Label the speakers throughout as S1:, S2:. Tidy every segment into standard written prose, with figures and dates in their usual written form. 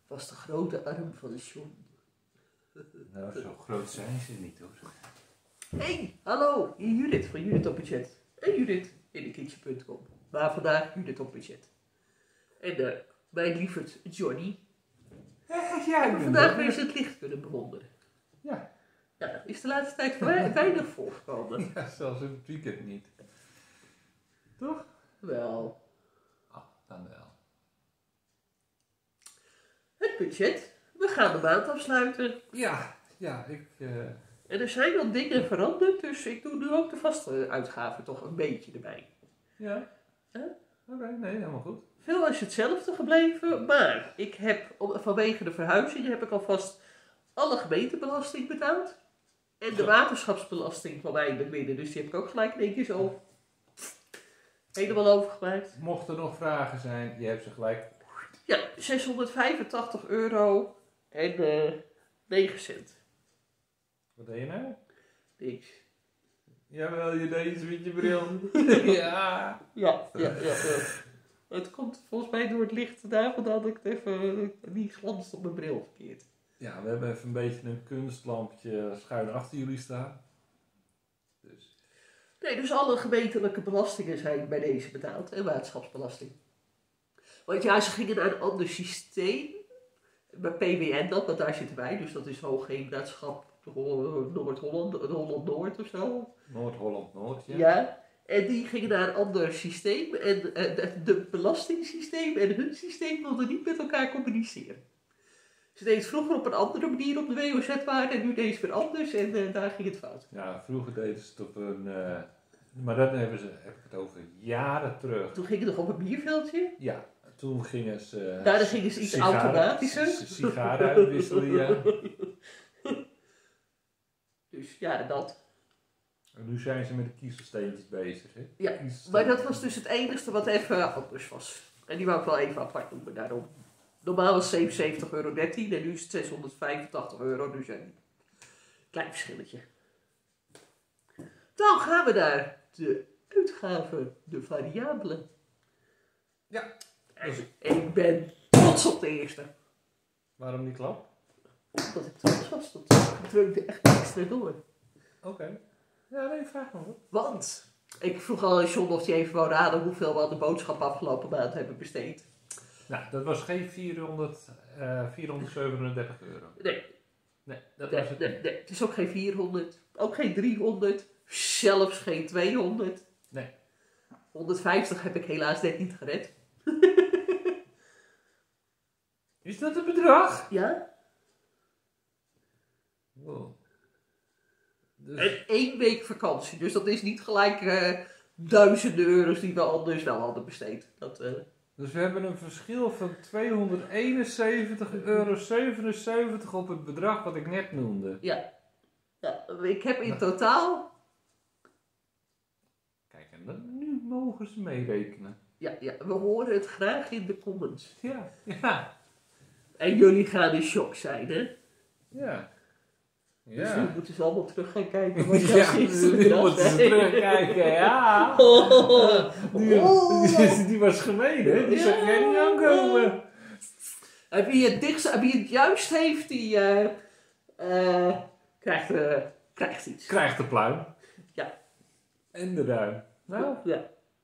S1: was de grote arm van John.
S2: Nou, zo groot zijn ze niet hoor.
S1: Hey, hallo, hier Judith van Judith op budget. En Judith in de kitchen.com. Maar vandaag Judith op budget. En mijn lieverd Johnny.
S2: Ja,
S1: We vandaag weer eens het licht kunnen bewonderen.
S2: Ja.
S1: Ja, dat is de laatste tijd weinig voorgekomen.
S2: Ja, zelfs in het weekend niet. Toch?
S1: Wel.
S2: Oh, dan wel.
S1: Het budget. We gaan de maand afsluiten.
S2: Ja,
S1: En er zijn wat dingen veranderd, dus ik doe nu ook de vaste uitgaven toch een beetje erbij.
S2: Ja. Oké, nee, helemaal goed.
S1: Veel is hetzelfde gebleven, maar ik heb vanwege de verhuizing heb ik alvast alle gemeentebelasting betaald. En de waterschapsbelasting van mij binnen, dus die heb ik ook gelijk in één keer zo helemaal overgemaakt.
S2: Mochten er nog vragen zijn, je hebt ze gelijk.
S1: Ja, €685 en 9 cent.
S2: Wat deed je nou?
S1: Niks.
S2: Jawel, je deed iets met je bril. Ja.
S1: Ja. Het komt volgens mij door het licht daarvan dat ik het even niet glanst op mijn bril verkeerd.
S2: Ja, we hebben even een beetje een kunstlampje schuin achter jullie staan.
S1: Dus alle gemeentelijke belastingen zijn bij deze betaald en waterschapsbelasting. Want ja, ze gingen naar een ander systeem. Bij PWN dan, want daar zitten wij, dus dat is Hoogheemraadschap Noord-Holland, Holland-Noord of zo.
S2: Noord-Holland-Noord, ja.
S1: Ja, en die gingen naar een ander systeem en de belastingssysteem en hun systeem wilden niet met elkaar communiceren. Ze deden het vroeger op een andere manier op de WOZ-waarde en nu deden ze weer anders en daar ging het fout.
S2: Ja, vroeger deden ze het op een... maar dan heb ik het over jaren terug.
S1: Toen ging het nog op een bierveldje.
S2: Ja, toen gingen ze...
S1: Daar gingen ze iets automatischer.
S2: Sigaren uitwisselen, ja.
S1: Dus ja, dat.
S2: En nu zijn ze met de kiezelsteentjes bezig, hè?
S1: Ja, maar dat was dus het enige wat even anders was. En die wou ik wel even apart noemen daarom. Normaal was het €77,13 en nu is het €685, dus een klein verschilletje. Dan gaan we naar de uitgaven, de variabelen.
S2: Ja.
S1: En ik ben trots op de eerste.
S2: Waarom die klap?
S1: Omdat ik trots was, dat drukte echt extra door.
S2: Oké. Ja, nee, vraag maar hoor.
S1: Want ik vroeg al aan John of hij even wou raden hoeveel we aan de boodschap afgelopen maand hebben besteed.
S2: Nou, dat was geen 437 euro.
S1: Nee.
S2: Nee, dat was het niet.
S1: Nee, het is ook geen 400, ook geen 300, zelfs geen 200.
S2: Nee.
S1: 150 heb ik helaas net niet gered.
S2: Is dat het bedrag?
S1: Ja.
S2: Wow. Dus...
S1: En 1 week vakantie, dus dat is niet gelijk duizenden euro's die we anders wel hadden besteed.
S2: Dus we hebben een verschil van €271,77 op het bedrag wat ik net noemde.
S1: Ja. Ik heb in totaal...
S2: Kijk, en nu mogen ze meerekenen.
S1: Ja, we horen het graag in de comments.
S2: Ja.
S1: En jullie gaan in shock zijn, hè?
S2: Ja.
S1: Dus nu moeten ze allemaal terug gaan kijken. Wat jij
S2: Ja,
S1: gisteren
S2: nu
S1: dacht,
S2: moeten ze
S1: hè?
S2: terugkijken, ja. Die was gemeen, hè? Die zag jij niet aankomen.
S1: En wie het juist heeft, die krijgt iets.
S2: Krijgt de pluim.
S1: Ja.
S2: En de duim. Nou.
S1: Ja.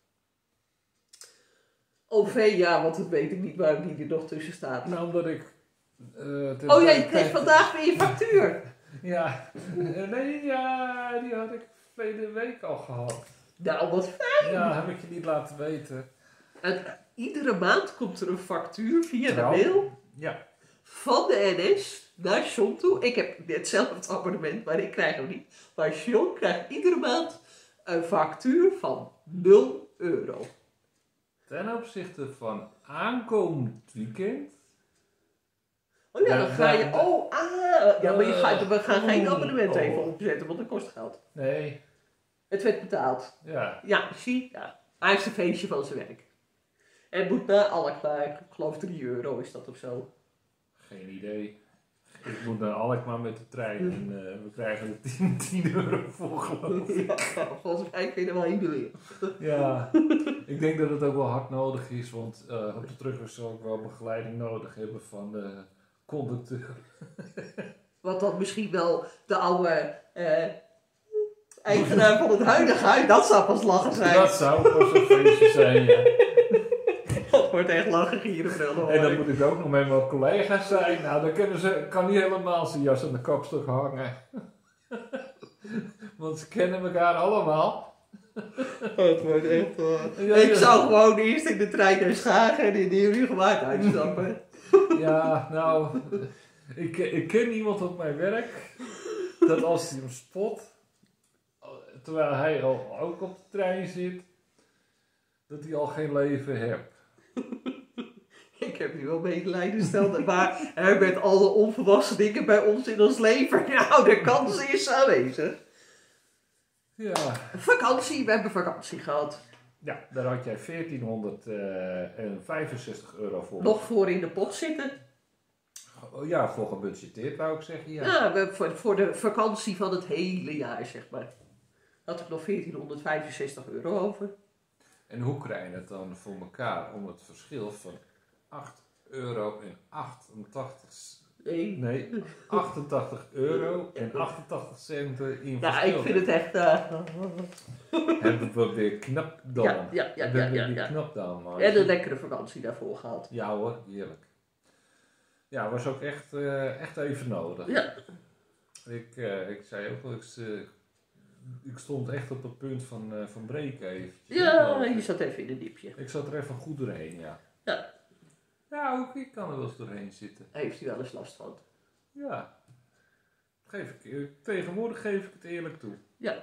S1: OV, ja, want dat weet ik niet waarom die er nog tussen staat.
S2: Nou, omdat ik...
S1: je kreeg vandaag weer je factuur.
S2: Ja. Nee, ja, die had ik verleden week al gehad.
S1: Nou, wat fijn.
S2: Ja, heb ik je niet laten weten.
S1: En iedere maand komt er een factuur via de
S2: Trouw.
S1: mail.
S2: Ja.
S1: Van de NS naar John toe. Ik heb hetzelfde abonnement, maar ik krijg hem niet. Maar John krijgt iedere maand een factuur van €0.
S2: Ten opzichte van aankomend weekend.
S1: Oh ja, dan ga je... Ja, maar we gaan geen abonnement
S2: oh.
S1: even opzetten, want dat kost geld.
S2: Nee.
S1: Het werd betaald.
S2: Ja.
S1: Ja, zie. Ja. Hij heeft een feestje van zijn werk. En moet na alle klaar. Ik geloof €3 is dat of zo.
S2: Geen idee. Ik moet naar Alkmaar met de trein en we krijgen er 10 euro voor, geloof ik.
S1: Ja, volgens mij kun je er wel heen doen.
S2: Ja, ik denk dat het ook wel hard nodig is, want op de terugweg zal ik wel begeleiding nodig hebben van de conducteur.
S1: Wat dan misschien wel de oude eigenaar van het huidige huis, dat zou pas lachen zijn.
S2: Dat zou pas een feestje zijn, ja.
S1: Dat wordt echt lachen gieren brullen.
S2: En dan moet ik ook nog met mijn collega's zijn. Nou, dan kan niet helemaal zijn jas aan de kapstok hangen. Want ze kennen elkaar allemaal.
S1: Het wordt echt...
S2: Ja,
S1: ik zou gewoon eerst in de trein naar Schagen en in de Heerhugowaard uitstappen.
S2: Ja, nou, ik ken iemand op mijn werk, dat als hij hem spot, terwijl hij al ook op de trein zit, dat hij al geen leven heeft.
S1: Ik heb nu wel medelijden gesteld, maar met alle onvolwassen dingen bij ons in ons leven, nou, de kans is aanwezig.
S2: Ja.
S1: Vakantie, we hebben vakantie gehad.
S2: Ja, daar had jij 1465 euro voor.
S1: Nog voor in de pot zitten.
S2: Ja, voor gebudgeteerd wou ik zeggen, ja.
S1: Ja, voor de vakantie van het hele jaar, zeg maar. Had ik nog 1465 euro over.
S2: En hoe krijg je het dan voor elkaar om het verschil van 8 euro en 88 Nee, 88 euro en 88 centen in
S1: Ja,
S2: verschil.
S1: ik vind het echt...
S2: Hebben we weer knap dan.
S1: Ja.
S2: Knap dan, man.
S1: En een lekkere vakantie daarvoor gehad.
S2: Ja hoor, heerlijk. Ja, was ook echt even nodig.
S1: Ja.
S2: Ik zei ook wel eens, ik stond echt op het punt van breken eventjes.
S1: Ja, je zat even in een diepje.
S2: Ik zat er even goed doorheen, ja.
S1: Ja.
S2: Ja, ook ik kan er wel eens doorheen zitten.
S1: Heeft u wel eens last van?
S2: Ja. Tegenwoordig geef ik het eerlijk toe.
S1: Ja.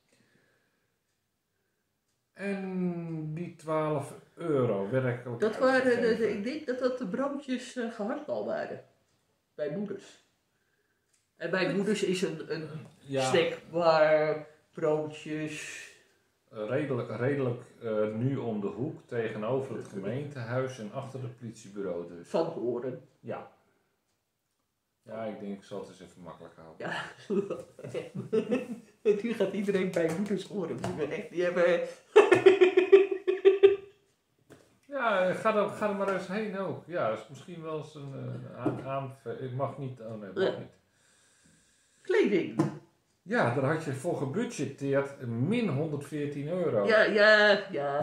S2: En die 12 euro werkelijk.
S1: Dat waren, ik denk dat de broodjes gehaktbal waren. Bij moeders. En bij moeders is een snackbar, broodjes.
S2: Redelijk nu om de hoek tegenover het gemeentehuis en achter het politiebureau dus.
S1: Van Horen.
S2: Ja. Ja, ik denk ik zal het eens even makkelijk houden.
S1: Ja. Nu gaat iedereen bij moeders horen. Die hebben...
S2: Ja, ga er maar eens heen ook. Ja, dat is misschien wel eens een ik mag niet. Oh nee, mag niet. Kleding. Ja, daar had je voor gebudgeteerd min 114 euro.
S1: Ja.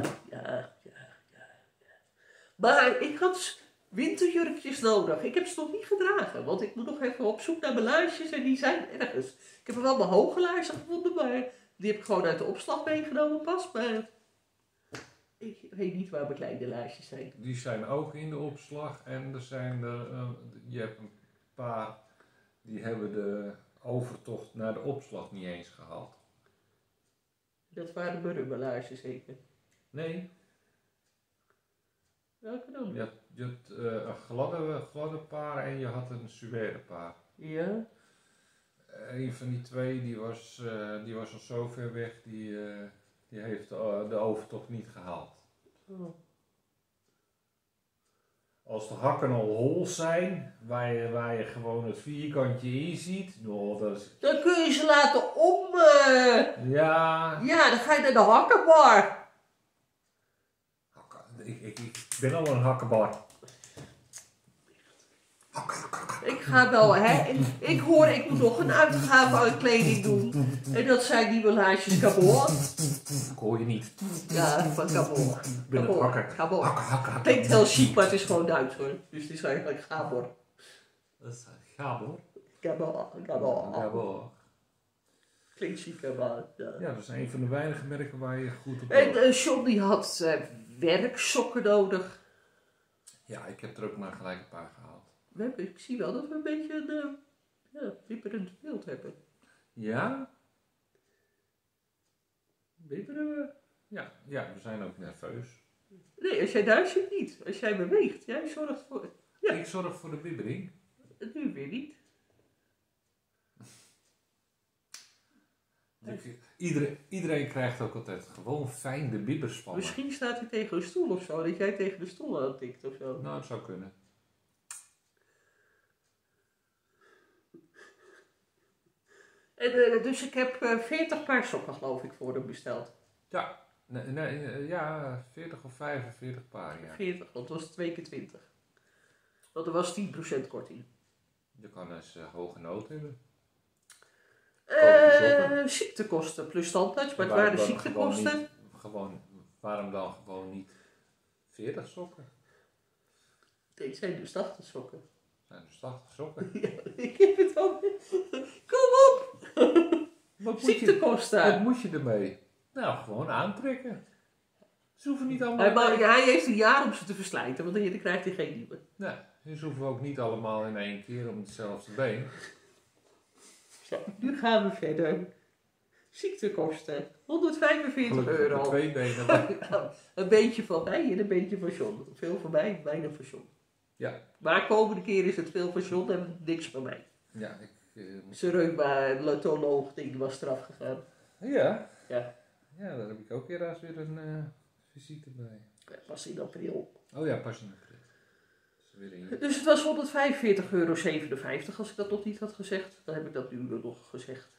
S1: Maar ik had winterjurkjes nodig. Ik heb ze nog niet gedragen, want ik moet nog even op zoek naar mijn laarsjes en die zijn ergens. Ik heb er wel mijn hoge laarzen gevonden, maar die heb ik gewoon uit de opslag meegenomen pas. Maar ik weet niet waar mijn kleine laarsjes zijn.
S2: Die zijn ook in de opslag en er zijn je hebt een paar die hebben de overtocht naar de opslag niet eens gehaald.
S1: Dat waren mijn rubberlaarsjes zeker?
S2: Nee.
S1: Welke dan?
S2: Je had een gladde paar en je had een suède paar.
S1: Ja.
S2: Een van die twee die was al zo ver weg, die heeft de overtocht niet gehaald.
S1: Oh.
S2: Als de hakken al hol zijn, waar je gewoon het vierkantje in ziet, nou, dat is...
S1: Dan kun je ze laten om...
S2: Ja...
S1: Ja, dan ga je naar de hakkenbar.
S2: Ik ben al een hakkenbar.
S1: Ik ga wel, hè. Ik moet nog een uitgave aan kleding doen. En dat zijn die laarsjes Cabot.
S2: Ik hoor je niet.
S1: Ja, van Cabot.
S2: Ik ben een hakker.
S1: Hakker. Klinkt heel chic, maar het is gewoon Duits hoor. Dus het is eigenlijk Gabor.
S2: Dat is Gabor.
S1: Gabor. Klinkt chic, maar...
S2: Ja, dat is een van de weinige merken waar je goed op...
S1: En John die had werksokken nodig.
S2: Ja, ik heb er ook maar gelijk een paar gehaald.
S1: Ik zie wel dat we een beetje een wipperend beeld hebben.
S2: Ja? Wipperen we? Ja, we zijn ook nerveus.
S1: Nee, als jij daar zit niet. Als jij beweegt, jij zorgt voor... Ja.
S2: Ik zorg voor de bibbering.
S1: Nu weer niet.
S2: Iedereen krijgt ook altijd gewoon fijn de bibbers van me.
S1: Misschien staat hij tegen een stoel of zo, dat jij tegen de stoel aantikt of zo.
S2: Nou, het zou kunnen.
S1: En, dus ik heb 40 paar sokken geloof ik voor hem besteld.
S2: Ja, ja 40 of 45 paar, ja.
S1: 40, want het was 2 keer 20. Want er was 10% korting.
S2: Je kan eens hoge nood hebben.
S1: Ziektekosten plus standaard, maar het waren ziektekosten.
S2: Waarom dan gewoon niet 40 sokken?
S1: Nee, het zijn dus 80 sokken.
S2: Het zijn dus 80 sokken.
S1: Ja, ik heb het ook. Kom op! Ziektekosten.
S2: Wat moet je ermee? Nou, gewoon aantrekken. Ze hoeven niet allemaal...
S1: Hij heeft een jaar om ze te verslijten, want dan krijgt hij geen nieuwe.
S2: Nee, ze hoeven ook niet allemaal in één keer om hetzelfde been.
S1: Zo, nu gaan we verder. Ziektekosten. €145.
S2: 2 benen.
S1: Een beetje van mij en een beetje van John. Veel van mij, weinig van John.
S2: Ja.
S1: Maar de komende keer is het veel van John en niks van mij.
S2: Ja,
S1: Zijn reumatoloog ding was eraf gegaan.
S2: Ja?
S1: Ja.
S2: Ja, daar heb ik ook helaas weer een visite bij.
S1: Pas in april.
S2: Oh ja, pas in april.
S1: Dus het was €145,57 als ik dat nog niet had gezegd. Dan heb ik dat nu nog gezegd.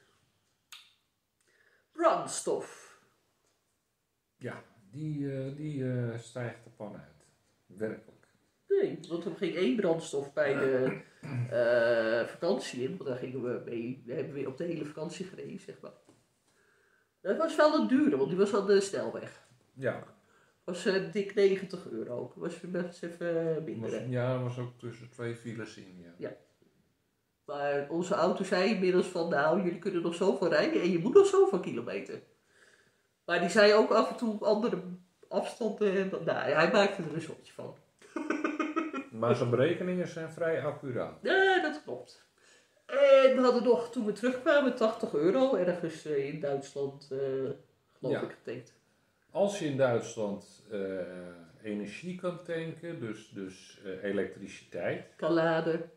S1: Brandstof.
S2: Ja, die stijgt de pan uit. Werkelijk.
S1: Nee, want er ging 1 brandstof bij de vakantie in. Want daar gingen we mee. We hebben weer op de hele vakantie gereden, zeg maar. Dat was wel een dure, want die was aan de snelweg.
S2: Ja.
S1: Was dik €90. Was best even minder.
S2: Ja, was ook tussen 2 files in. Ja.
S1: Maar onze auto zei inmiddels van, nou, jullie kunnen nog zoveel rijden en je moet nog zoveel kilometer. Maar die zei ook af en toe andere afstanden. Nou, hij maakte er een soortje van.
S2: Maar zijn berekeningen zijn vrij accuraat.
S1: Ja, dat klopt. En we hadden nog, toen we terugkwamen, €80 ergens in Duitsland, geloof ik, getankt.
S2: Als je in Duitsland energie kan tanken, dus elektriciteit.
S1: Kan laden.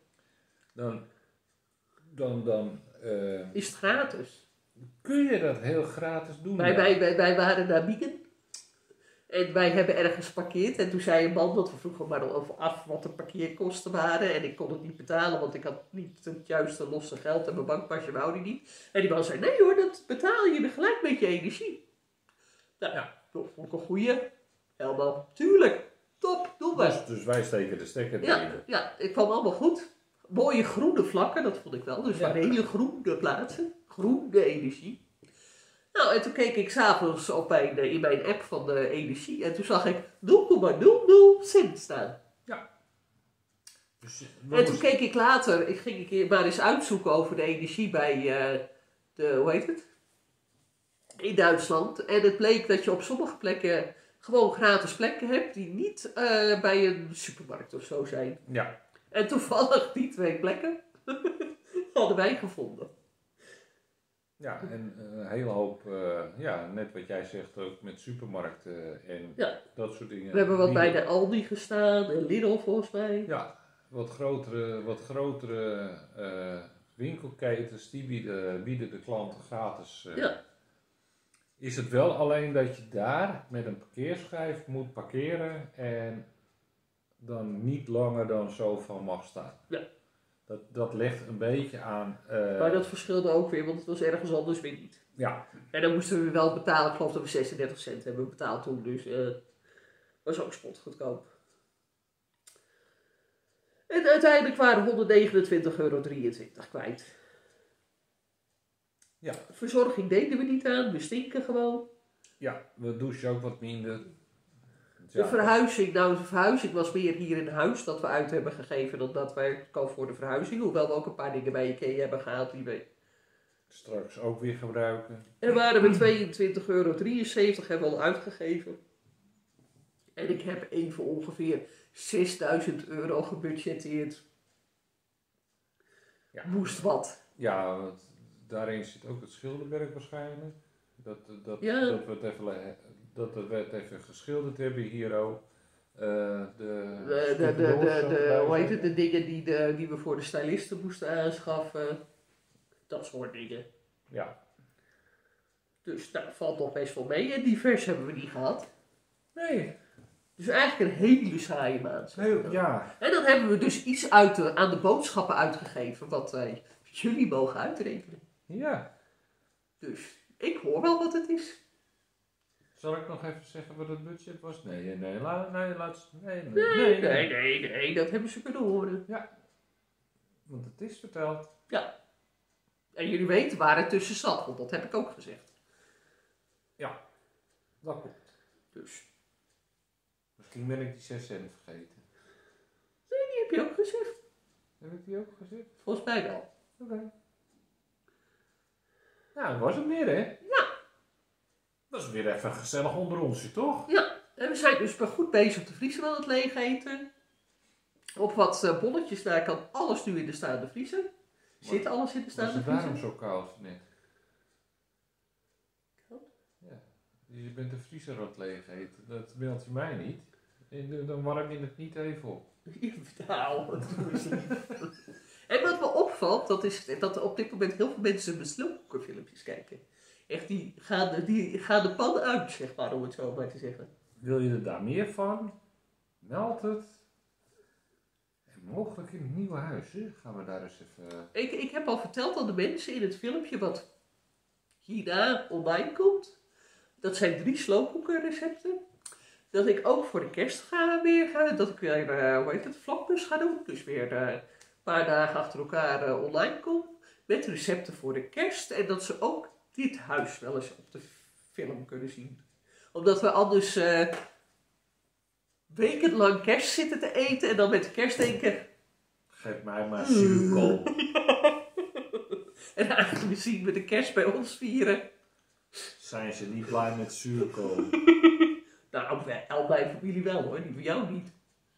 S2: Dan
S1: is het gratis.
S2: Kun je dat heel gratis doen?
S1: Wij waren naar Biegen. En wij hebben ergens geparkeerd. En toen zei een man, dat we vroegen maar af wat de parkeerkosten waren. En ik kon het niet betalen, want ik had niet het juiste losse geld. En mijn bankpasje wou die niet. En die man zei, nee hoor, dat betaal je gelijk met je energie. Nou ja, dat vond ik een goeie. Helemaal, tuurlijk. Top, doen we.
S2: Dus wij steken de stekker erin.
S1: Ja, het kwam allemaal goed. Mooie groene vlakken, dat vond ik wel. Dus waren hele groene plaatsen. Groene energie. Nou, en toen keek ik s'avonds in mijn app van de energie. En toen zag ik 0,00 cent staan.
S2: Ja. Dus,
S1: en toen keek ik later, ik ging een keer maar eens uitzoeken over de energie bij hoe heet het? In Duitsland. En het bleek dat je op sommige plekken gewoon gratis plekken hebt die niet bij een supermarkt of zo zijn.
S2: Ja.
S1: En toevallig die 2 plekken hadden wij gevonden.
S2: Ja, en een hele hoop, net wat jij zegt ook met supermarkten en dat soort dingen.
S1: We hebben wat bij de Aldi gestaan en Lidl volgens mij.
S2: Ja, wat grotere winkelketens, die bieden de klanten gratis. Is het wel alleen dat je daar met een parkeerschijf moet parkeren en dan niet langer dan zoveel mag staan.
S1: Ja.
S2: Dat legt een beetje aan...
S1: Maar dat verschilde ook weer, want het was ergens anders weer niet.
S2: Ja.
S1: En dan moesten we wel betalen, ik geloof dat we 36 cent hebben betaald toen, dus was ook spotgoedkoop. En uiteindelijk waren €129,23 kwijt.
S2: Ja.
S1: Verzorging deden we niet aan, we stinken gewoon.
S2: Ja, we douchen ook wat minder.
S1: De verhuizing was meer hier in huis dat we uit hebben gegeven dan dat wij kopen voor de verhuizing. Hoewel we ook een paar dingen bij IKEA hebben gehad die we
S2: straks ook weer gebruiken.
S1: En waren we €22,73 hebben we al uitgegeven. En ik heb even ongeveer €6.000 gebudgeteerd.
S2: Ja.
S1: Moest wat.
S2: Ja, want daarin zit ook het schilderwerk waarschijnlijk. Dat we het even geschilderd hebben hier ook.
S1: Hoe heet het? De dingen die we voor de stylisten moesten aanschaffen. Dat soort dingen.
S2: Ja.
S1: Dus dat valt nog best wel mee. En divers hebben we niet gehad.
S2: Nee.
S1: Dus eigenlijk een hele saaie maand.
S2: Ja.
S1: En dan hebben we dus iets aan de boodschappen uitgegeven wat wij jullie mogen uitrekenen.
S2: Ja.
S1: Dus ik hoor wel wat het is.
S2: Zal ik nog even zeggen wat het budget was? Nee,
S1: dat hebben ze kunnen horen.
S2: Ja, want het is verteld.
S1: Ja. En jullie weten waar het tussen zat, want dat heb ik ook gezegd.
S2: Ja, dat klopt.
S1: Dus.
S2: Misschien ben ik die 6 cent vergeten.
S1: Nee, die heb je ook gezegd.
S2: Heb ik die ook gezegd?
S1: Volgens mij wel.
S2: Oké. Nou, dat was het meer, hè?
S1: Ja.
S2: Dat is weer even gezellig onder onsje, toch?
S1: Ja, en we zijn dus goed bezig de vriezer aan het leeg eten. Op wat bolletjes daar kan alles nu in de staande vriezer. Zit alles in de staande vriezer?
S2: Was het daarom zo koud net?
S1: Koud?
S2: Ja. Je bent de vriezer aan het leeg eten. Dat meldt je mij niet. En dan warm je het niet even op.
S1: Nou, wat doe je lief. En wat me opvalt, dat is dat er op dit moment heel veel mensen mijn sloopkoekenfilmpjes kijken. Echt, die gaan de pan uit, zeg maar, om het zo maar te zeggen.
S2: Wil je er daar meer van? Meld het. En mogelijk in het nieuwe huis, hè? Gaan we daar eens even...
S1: Ik heb al verteld aan de mensen in het filmpje wat hierna online komt. Dat zijn 3 sloopkoekenrecepten. Dat ik ook voor de kerst dat ik weer, vlakbus ga doen. Dus weer een paar dagen achter elkaar online kom. Met recepten voor de kerst. En dat ze ook dit huis wel eens op de film kunnen zien. Omdat we anders wekenlang kerst zitten te eten. En dan met de kerst denken...
S2: Geef mij maar zuurkool.
S1: En eigenlijk zien we de kerst bij ons vieren.
S2: Zijn ze niet blij met zuurkool?
S1: Nou, al mijn familie wel hoor, die van jou niet.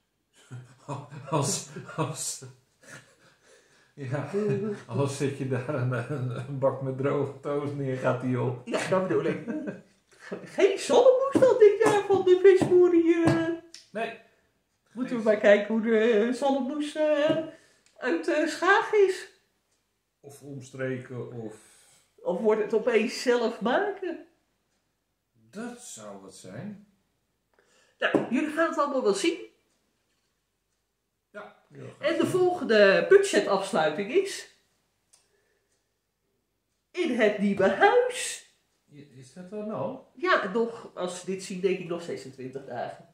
S2: Als zet je daar een bak met droge toast neer, gaat die op.
S1: Ja, dat bedoel ik. Geen zonneboes dan dit jaar van de visboer hier.
S2: Nee.
S1: Moeten we maar kijken hoe de zonneboes uit Schaag is.
S2: Of omstreken, of...
S1: Of wordt het opeens zelf maken?
S2: Dat zou het zijn.
S1: Nou, jullie gaan het allemaal wel zien.
S2: Ja.
S1: En de volgende budgetafsluiting is... in het nieuwe huis.
S2: Is dat dan al?
S1: Ja, nog, als ze dit zien, denk ik nog 26 dagen.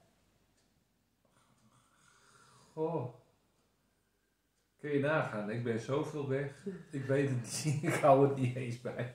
S2: Goh. Kun je nagaan, ik ben zoveel weg. Ik weet het niet, ik hou het niet eens bij.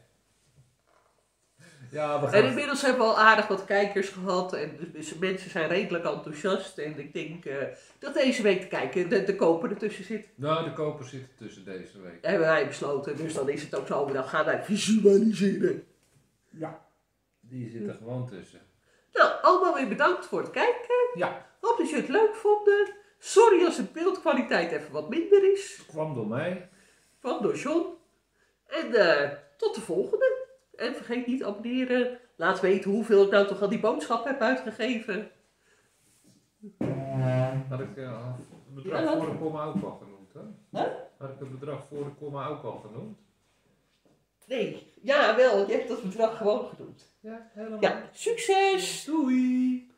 S2: Ja, we gaan...
S1: En inmiddels hebben we al aardig wat kijkers gehad en dus mensen zijn redelijk enthousiast. En ik denk dat deze week te kijken de koper ertussen zit.
S2: Nou, de koper zit er tussen deze week.
S1: Hebben wij besloten, dus dan is het ook zo, dan gaan wij visualiseren.
S2: Ja, die zit er gewoon tussen.
S1: Nou, allemaal weer bedankt voor het kijken.
S2: Ja.
S1: Hoop dat je het leuk vonden. Sorry als de beeldkwaliteit even wat minder is.
S2: Het kwam door mij.
S1: Kwam door John. En tot de volgende. En vergeet niet abonneren. Laat weten hoeveel ik nou toch al die boodschap heb uitgegeven.
S2: Had ik het bedrag voor de komma ook al genoemd, hè?
S1: Huh?
S2: Had ik het bedrag voor de komma ook al genoemd?
S1: Nee, ja wel. Je hebt dat bedrag gewoon genoemd.
S2: Ja, helemaal.
S1: Ja, succes!
S2: Doei!